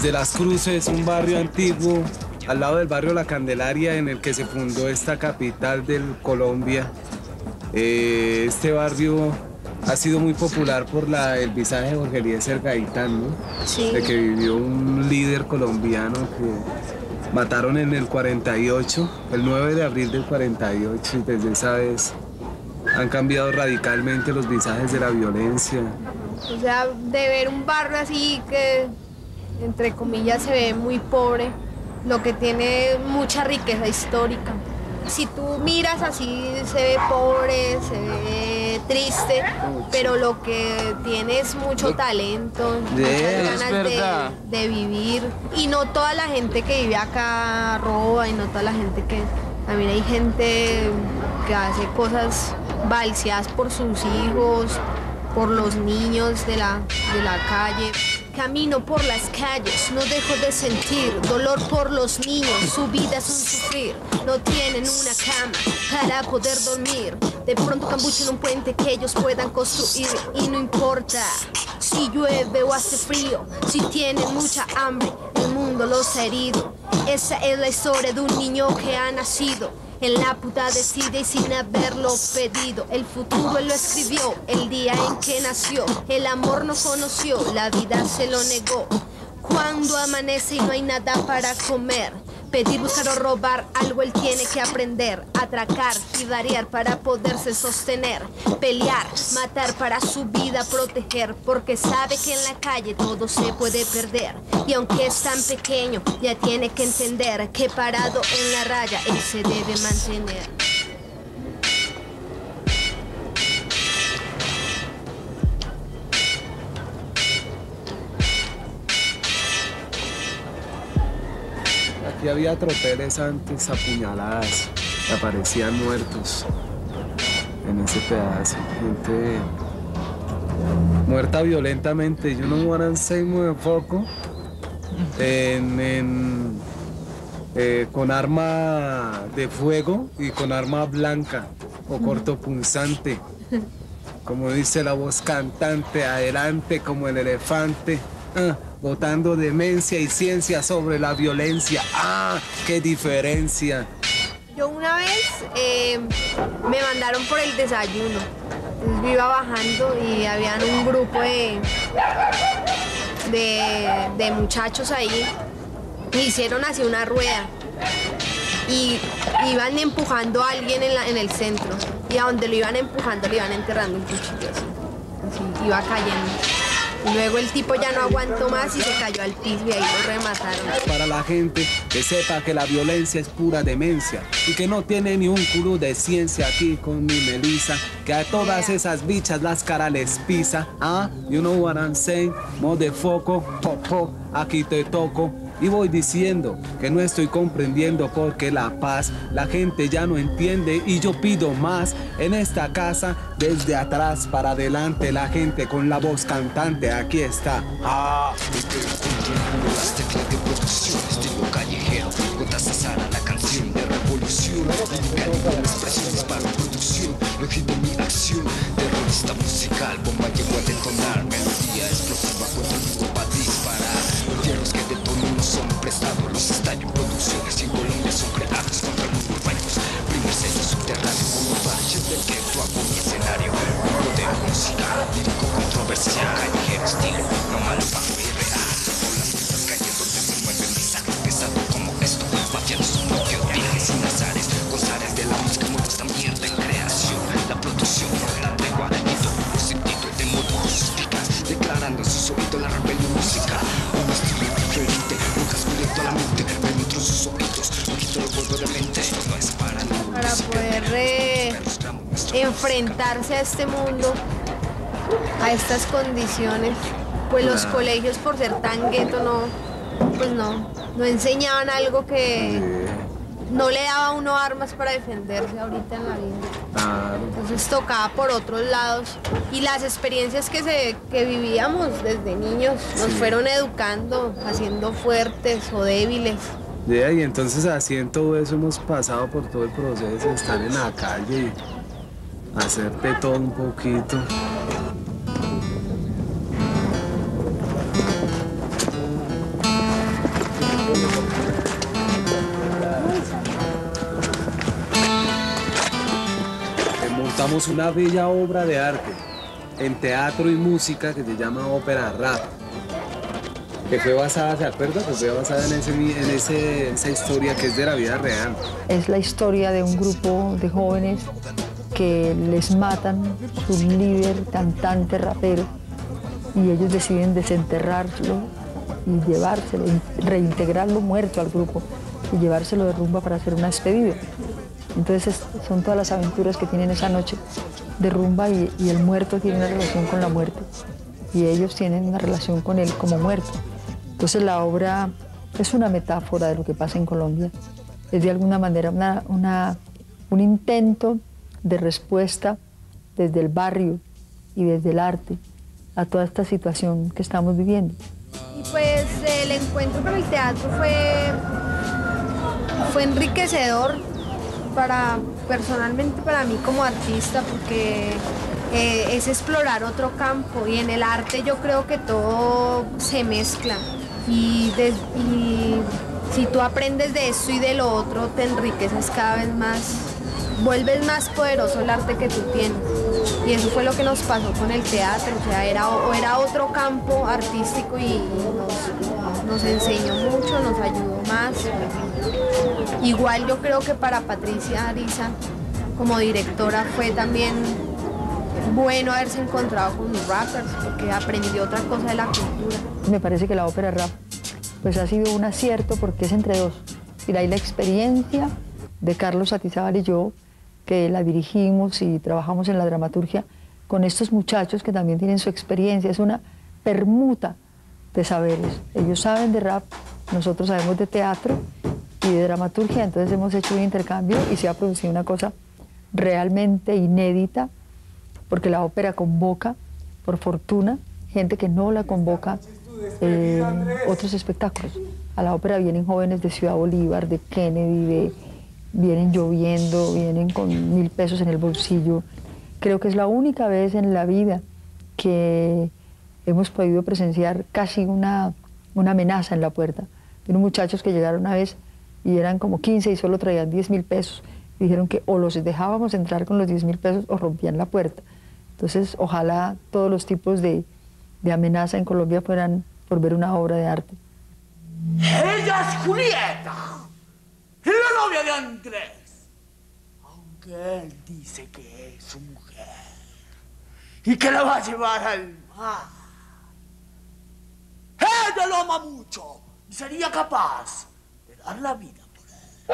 de Las Cruces, un barrio antiguo, al lado del barrio La Candelaria, en el que se fundó esta capital de Colombia. Este barrio ha sido muy popular por el visaje de Jorge Eliezer Gaitán, ¿no? Sí. De que vivió un líder colombiano que mataron en el 48, el 9 de abril del 48, y desde esa vez han cambiado radicalmente los visajes de la violencia. O sea, de ver un barrio así que, entre comillas, se ve muy pobre, lo que tiene mucha riqueza histórica. Si tú miras así, se ve pobre, se ve triste, pero lo que tiene es mucho talento, muchas ganas de vivir. Y no toda la gente que vive acá roba, y no toda la gente que... También hay gente que hace cosas balseadas por sus hijos, por los niños de la calle. Camino por las calles, no dejo de sentir dolor por los niños, su vida es un sufrir. No tienen una cama para poder dormir. De pronto cambuchen un puente que ellos puedan construir. Y no importa si llueve o hace frío, si tienen mucha hambre, el mundo los ha herido. Esa es la historia de un niño que ha nacido en la puta decide y sin haberlo pedido. El futuro él lo escribió el día en que nació. El amor no conoció, la vida se lo negó. Cuando amanece y no hay nada para comer, pedir, buscar o robar, algo él tiene que aprender. Atracar y variar para poderse sostener. Pelear, matar para su vida proteger, porque sabe que en la calle todo se puede perder. Y aunque es tan pequeño, ya tiene que entender que parado en la raya él se debe mantener. Aquí había tropeles antes, apuñaladas, que aparecían muertos en ese pedazo. Gente muerta violentamente. Yo no voy a hacer muy foco con arma de fuego y con arma blanca o cortopunzante. Como dice la voz cantante, adelante como el elefante. Botando demencia y ciencia sobre la violencia. ¡Ah! ¡Qué diferencia! Yo una vez me mandaron por el desayuno. Entonces yo iba bajando y habían un grupo de muchachos ahí. Me hicieron así una rueda. Y iban empujando a alguien en el centro. Y a donde lo iban empujando le iban enterrando un cuchillo así iba cayendo. Luego el tipo ya no aguantó más y se cayó al piso y ahí lo remataron. Para la gente que sepa que la violencia es pura demencia y que no tiene ni un culo de ciencia aquí con mi Melissa, que a todas esas bichas las caras les pisa. You know what I'm saying? Mode foco, popo, aquí te toco. Y voy diciendo que no estoy comprendiendo porque la paz, la gente ya no entiende y yo pido más en esta casa, desde atrás para adelante, la gente con la voz cantante, aquí está. Las teclas de producción, estilo callejero, gotas a Sara, la canción de revolución, lírica con expresiones para producción, logí de mi acción, terrorista musical, bomba llegó a detonar, melodía explosiva contra el mundo para disparar, los hierros que detonan no son prestados, los estallos, producciones y en Colombia son creados contra el mundo rayos, primer sello subterráneo como parches del que tú hago mi escenario, mundo de música, lírico controversial, callejero estilo, no malo bajo y real. Sin azares, gozares de la música, muertos también de creación. La producción no la tregua y todo por sentido de modo suspicaz, declarando en sus oídos la rebelión musical. Un estilo diferente, un casco directo a la mente, penetro sus oídos, un quito el vuelvo de mente. Esto no es para ningún para poder enfrentarse a este mundo, a estas condiciones, pues los colegios por ser tan gueto no enseñaban algo que no le daba a uno armas para defenderse ahorita en la vida. Entonces tocaba por otros lados y las experiencias que vivíamos desde niños nos fueron educando, haciendo fuertes o débiles. Y entonces así en todo eso hemos pasado por todo el proceso de estar en la calle y hacer de todo un poquito. Montamos una bella obra de arte en teatro y música que se llama Ópera Rap, que fue basada, ¿se acuerda? Que fue basada en esa historia que es de la vida real. Es la historia de un grupo de jóvenes que les matan su líder, cantante, rapero, y ellos deciden desenterrarlo y llevárselo, reintegrarlo muerto al grupo y llevárselo de rumba para hacer una despedida. Entonces son todas las aventuras que tienen esa noche de rumba y el muerto tiene una relación con la muerte y ellos tienen una relación con él como muerto. Entonces la obra es una metáfora de lo que pasa en Colombia. Es de alguna manera un intento de respuesta desde el barrio y desde el arte a toda esta situación que estamos viviendo. Y pues el encuentro con el teatro fue enriquecedor personalmente para mí como artista, porque es explorar otro campo y en el arte yo creo que todo se mezcla y si tú aprendes de esto y de lo otro te enriqueces cada vez más, vuelves más poderoso el arte que tú tienes y eso fue lo que nos pasó con el teatro, o sea, era otro campo artístico y nos enseñó mucho, nos ayudó más. Igual yo creo que para Patricia Ariza, como directora, fue también bueno haberse encontrado con los rappers, porque aprendió otra cosa de la cultura. Me parece que la ópera rap pues, ha sido un acierto porque es entre dos. Y hay la experiencia de Carlos Satizábal y yo, que la dirigimos y trabajamos en la dramaturgia con estos muchachos que también tienen su experiencia. Es una permuta de saberes. Ellos saben de rap, nosotros sabemos de teatro y de dramaturgia, entonces hemos hecho un intercambio y se ha producido una cosa realmente inédita, porque la ópera convoca, por fortuna, gente que no la convoca otros espectáculos. A la ópera vienen jóvenes de Ciudad Bolívar, de Kennedy, vienen lloviendo, vienen con 1.000 pesos en el bolsillo. Creo que es la única vez en la vida que hemos podido presenciar casi una amenaza en la puerta. Unos muchachos que llegaron una vez y eran como 15 y solo traían 10.000 pesos. Dijeron que o los dejábamos entrar con los 10.000 pesos o rompían la puerta. Entonces, ojalá todos los tipos de amenaza en Colombia fueran por ver una obra de arte. Ella es Julieta, la novia de Andrés, aunque él dice que es su mujer y que la va a llevar al mar. Ella lo ama mucho y sería capaz de dar la vida por él.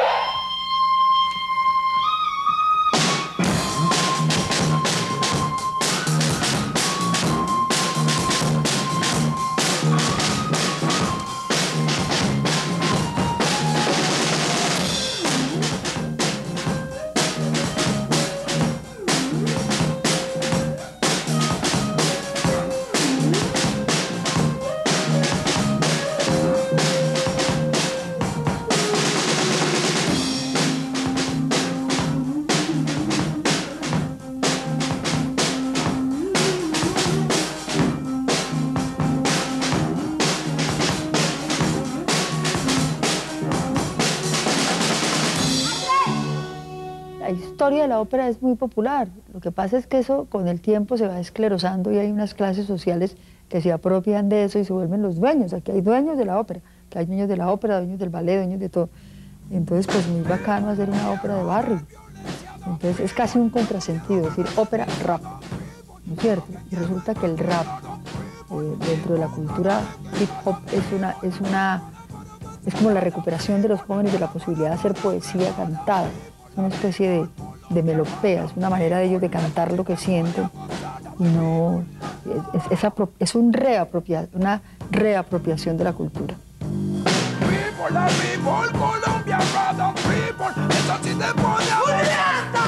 La historia de la ópera es muy popular. Lo que pasa es que eso con el tiempo se va esclerosando y hay unas clases sociales que se apropian de eso y se vuelven los dueños. Aquí hay dueños de la ópera, que hay dueños de la ópera, dueños del ballet, dueños de todo. Entonces, pues muy bacano hacer una ópera de barrio. Entonces es casi un contrasentido decir ópera rap, ¿no es cierto? Y resulta que el rap dentro de la cultura hip hop es como la recuperación de los jóvenes de la posibilidad de hacer poesía cantada. Es una especie de melopea, es una manera de ellos de cantar lo que sienten y no es una reapropiación de la cultura. People, Colombia, brother, people, eso sí te pone a ¡Julieta!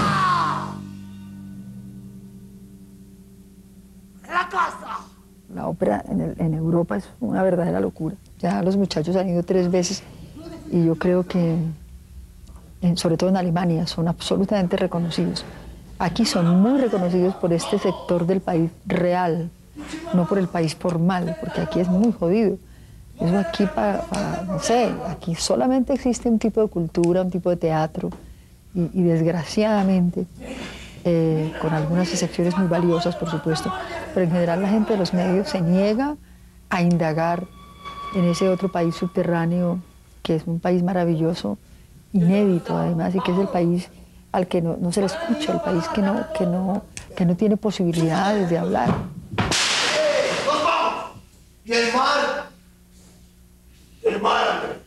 ¡La casa! La ópera en Europa es una verdadera locura. Ya los muchachos han ido 3 veces y yo creo que, sobre todo en Alemania, son absolutamente reconocidos. Aquí son muy reconocidos por este sector del país real, no por el país formal, porque aquí es muy jodido. Eso aquí, no sé, aquí solamente existe un tipo de cultura, un tipo de teatro, y desgraciadamente, con algunas excepciones muy valiosas, por supuesto, pero en general la gente de los medios se niega a indagar en ese otro país subterráneo, que es un país maravilloso, inédito además, y que es el país al que no se le escucha, el país que no tiene posibilidades de hablar. ¡Nos vamos! ¿Y el mar? El mar, Andrés.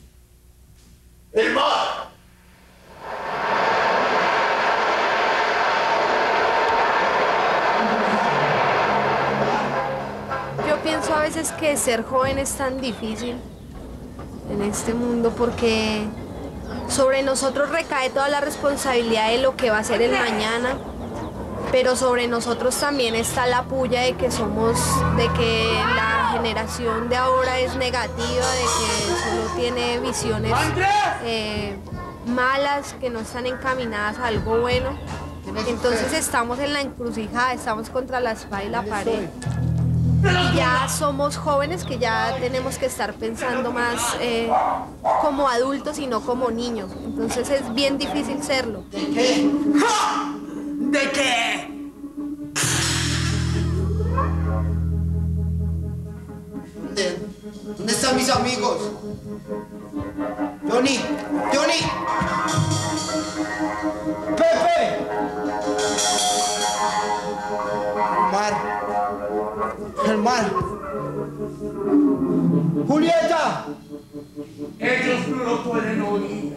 El mar. Yo pienso a veces que ser joven es tan difícil en este mundo porque sobre nosotros recae toda la responsabilidad de lo que va a ser el mañana, pero sobre nosotros también está la puya de que la generación de ahora es negativa, de que solo tiene visiones malas, que no están encaminadas a algo bueno. Entonces estamos en la encrucijada, estamos contra la espada y la pared. Y ya somos jóvenes que ya tenemos que estar pensando más como adultos y no como niños. Entonces es bien difícil serlo. ¿De qué? ¡Ja! ¿De qué? ¿Dónde están mis amigos? Johnny, Johnny. Pepe. El mar. Julieta. Ellos no lo pueden oír.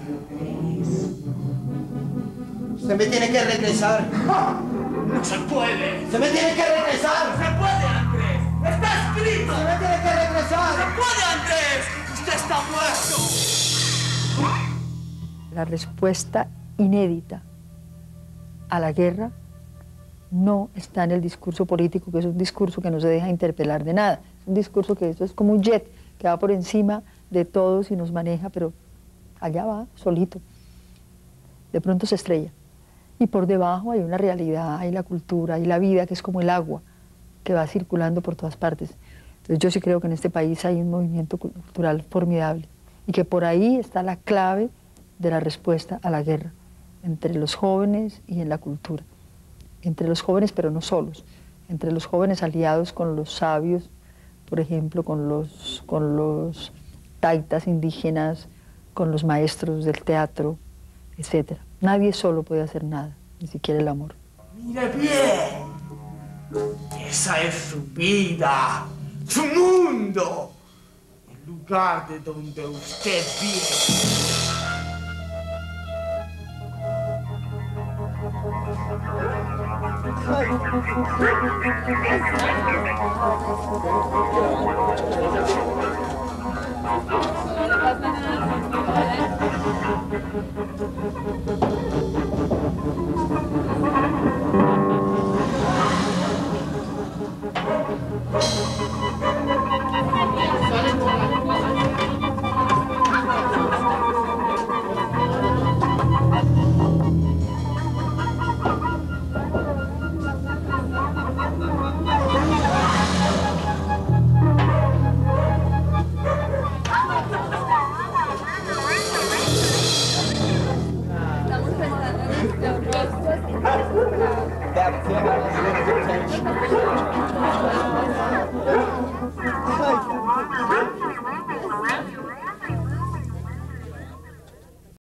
Usted me tiene que regresar. No se puede. Usted me tiene que regresar. No se puede, Andrés. Está escrito. Usted me tiene que regresar. No se puede, Andrés. Usted está muerto. La respuesta inédita a la guerra no está en el discurso político, que es un discurso que no se deja interpelar de nada. Es un discurso que eso es como un jet que va por encima de todos y nos maneja, pero allá va, solito. De pronto se estrella. Y por debajo hay una realidad, hay la cultura, hay la vida, que es como el agua, que va circulando por todas partes. Entonces yo sí creo que en este país hay un movimiento cultural formidable y que por ahí está la clave de la respuesta a la guerra, entre los jóvenes y en la cultura. Entre los jóvenes, pero no solos, entre los jóvenes aliados con los sabios, por ejemplo, con los taitas indígenas, con los maestros del teatro, etc. Nadie solo puede hacer nada, ni siquiera el amor. Mire bien, esa es su vida, su mundo, el lugar de donde usted viene.